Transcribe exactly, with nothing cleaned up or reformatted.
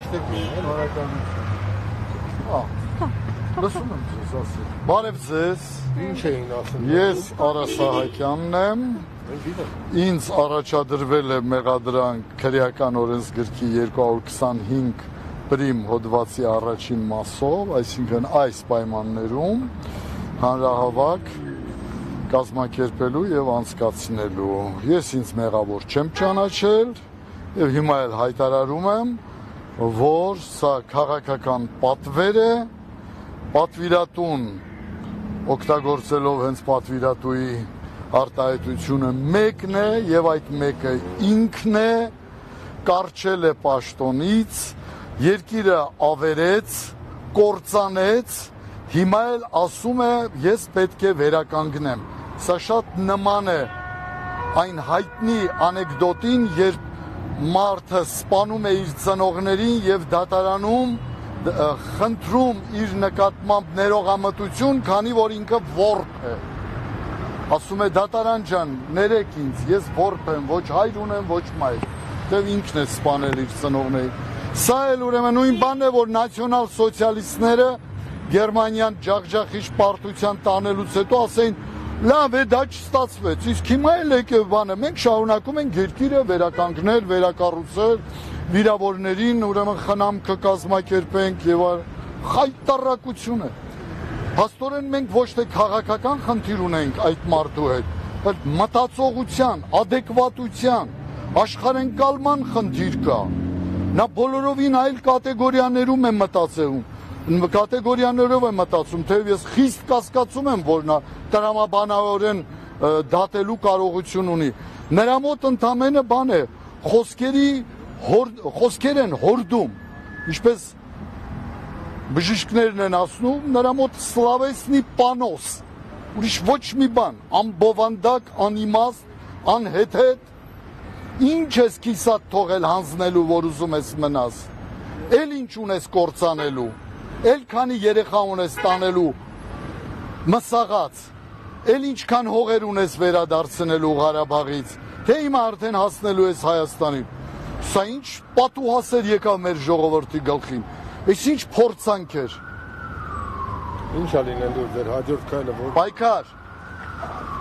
Ջրեցեք միայն Բարականություն։ Հա։ Լսում եմ ձեզ ասել։ Բարև ձեզ։ ինչ էին ասում։ Ես Արա Սահակյանն եմ։ Ինձ առաջադրվել է մեղադրանք քրեական օրենսգրքի երկու հարյուր քսանհինգ պրիմ հոդվածի առաջին մասով, այսինքն այս պայմաններում հանրահավաք կազմակերպելու եւ անցկացնելու։ Ես ինձ մեղավոր չեմ ճանաչել եւ հիմա էլ հայտարարում եմ, որ սա քաղաքական պատվեր է, պատվիրատուն օգտագործելով հենց պատվիրատուի արտահայտությունը մեկն է եւ այդ մեկը ինքն է, կարճել է պաշտոնից, երկիրը ավերեց, կործանեց, հիմա էլ ասում է ես պետք է վերականգնեմ։ Սա շատ նման է այն հայտնի անեկդոտին, երբ մարդը սպանում է իր ծնողներին եւ դատարանում խնդրում իր նկատմամբ ներողամտություն, քանի որ ինքը որբ է։ Ասում է դատարան ջան, ներեք ինձ, ես որբ եմ, ոչ հայր ունեմ, ոչ մայր։ Դե ինքն է սպանել իր ծնողներին։ Սա էլ ուրեմն նույն բանն է, որ նացիոնալ սոցիալիստները Գերմանիան ջախջախիչ պարտության տանելուց հետո ասեին լավ է, դա չստացվեց, իսկ հիմա էլ եկավ բանը, մենք շարունակում ենք երկիրը վերականգնել, վերակառուցել, վիրավորներին ուրեմն խնամքը կազմակերպենք եւ խայտարակություն է։ Փաստորեն մենք ոչ թե քաղաքական խնդիր ունենք այդ մարդու հետ, այլ մտածողության, ադեկվատության, աշխարհընկալման խնդիր կա։ Նա բոլորովին այլ կատեգորիաներում է մտածում։ Կատեգորիաներով է մտածում, թեև ես խիստ կասկածում եմ, որ նա տրամաբանորեն դատելու կարողություն ունի։ Նրա մոտ ընդամենը բան է, խոսքերի խոսքեր են հորդում, ինչպես բժիշկներն են ասում, նրա մոտ սլավեսնի պանոս, ուրիշ ոչ մի բան, ամբովանդակ, անիմաստ, անհեթեթ, ինչ ես կիսատ թողել հանձնելու, որ ուզում ես մնաս, էլ ինչ ունես կործանելու, էլ քանի երեխա ունես տանելու մսաղած, էլ ինչքան հողեր ունես վերադարձնելու Ղարաբաղից, թե հիմա արդեն հասնելու ես Հայաստանին։ Սա ինչ պատուհասեր եկավ մեր ժողովրդի գլխին, այս ինչ փորձանք էր։ Ինչ ա լինելու ձեր հաջորդ քայլը որ Պայքար։